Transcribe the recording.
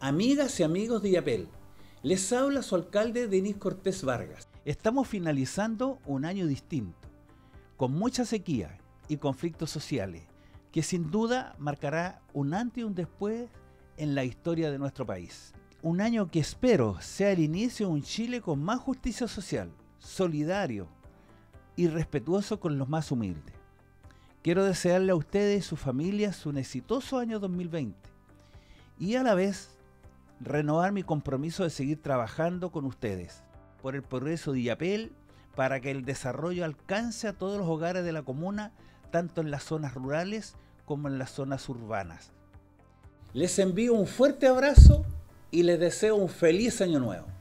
Amigas y amigos de Illapel, les habla su alcalde Denis Cortés Vargas. Estamos finalizando un año distinto, con mucha sequía y conflictos sociales, que sin duda marcará un antes y un después en la historia de nuestro país. Un año que espero sea el inicio de un Chile con más justicia social, solidario y respetuoso con los más humildes. Quiero desearle a ustedes y sus familias un exitoso año 2020 y a la vez renovar mi compromiso de seguir trabajando con ustedes por el progreso de Illapel, para que el desarrollo alcance a todos los hogares de la comuna, tanto en las zonas rurales como en las zonas urbanas. Les envío un fuerte abrazo y les deseo un feliz año nuevo.